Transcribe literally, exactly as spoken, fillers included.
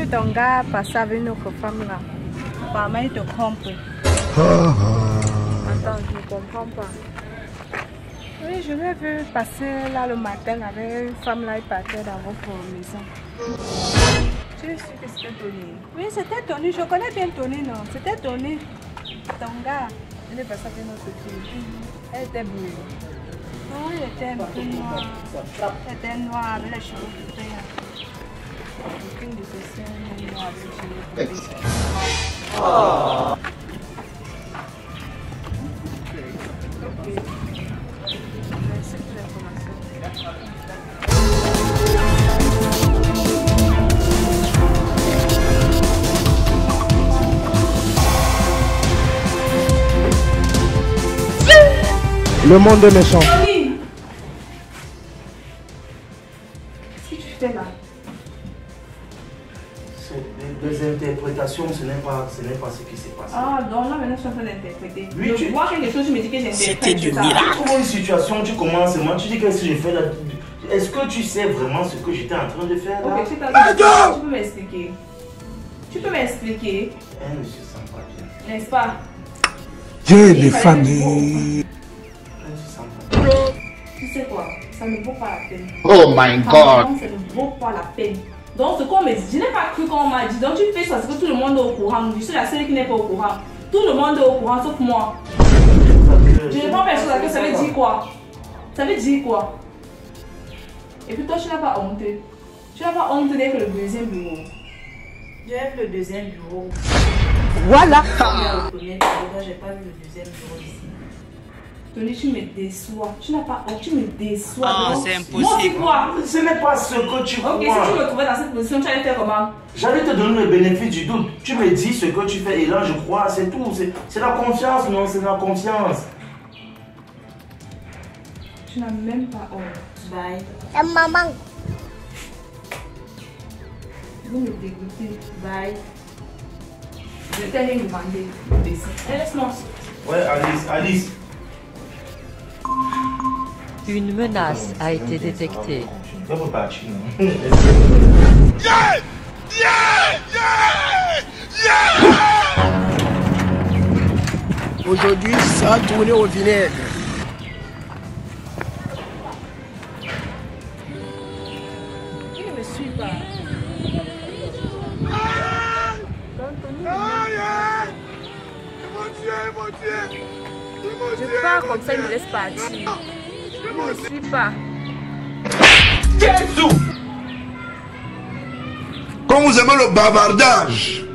ton gars passe avec une autre femme là. Apparemment, il te trompe. Attends, je ne comprends pas. Oui, je l'ai vu passer là le matin avec une femme là, il partait dans votre maison. Tu es sûr que c'était Tony? Oui, c'était Tony. Je connais bien Tony, non? C'était Tony. Ton gars, il est passé avec notre fille. Elle était bleue. Non, il était un peu noir. Elle était noire avec les cheveux coupés. Aucune de ses sœurs n'est noire avec les cheveux coupés. Oh. Ok. Merci pour l'information. Le monde est méchant. Tony! Qu'est-ce que tu fais là? Des interprétations, ce n'est pas, ce n'est pas ce qui s'est passé. Ah, donc là maintenant je suis en train d'interpréter. Oui, je tu... vois quelque chose, je me dis que j'interprète. C'était du miracle. Comment une situation, tu commences seulement, tu dis qu'est-ce que j'ai fait là? Est-ce que tu sais vraiment ce que j'étais en train de faire là? Ok, tu, tu peux m'expliquer. Tu peux m'expliquer. Elle ne se sent pas bien. N'est-ce pas? Dieu des familles. Elle ne se sent pas bien. Tu sais quoi? Ça ne vaut pas la peine. Oh my God. Ça ne vaut pas la peine. Donc ce qu'on me dit, je n'ai pas cru qu'on m'a dit. Donc tu fais ça parce que tout le monde est au courant. Je suis la seule qui n'est pas au courant. Tout le monde est au courant sauf moi. Je ne vois pas chose à que ça veut dire quoi? Ça veut dire quoi? Et puis toi tu n'as pas honte. Tu n'as pas honte d'être le deuxième bureau. J'ai vu le deuxième bureau. Voilà. Le premier bureau, j'ai pas vu le deuxième bureau ici. Tony, tu me déçois. Tu n'as pas honte, tu me déçois. Ah, Donc, c'est impossible. Moi aussi quoi? Ce n'est pas ce que tu crois. Ok, si tu me trouvais dans cette position, tu allais faire comment? J'allais te donner le bénéfice du doute. Tu me dis ce que tu fais et là je crois, c'est tout. C'est la confiance, non? C'est la confiance. Tu n'as même pas honte. Bye. La maman. Vous me dégoûtez. Bye. Je t'ai rien demandé. Laisse-moi. Ouais, Alice, Alice. Une menace a été détectée. Je peux partir, non? Yeah! Yeah! Yeah! Yeah! Aujourd'hui, ça a tourné au vinaigre. Il ne me suit pas. Je pars comme ça, il me laisse partir. Il ne me suit pas. Quand vous aimez le bavardage,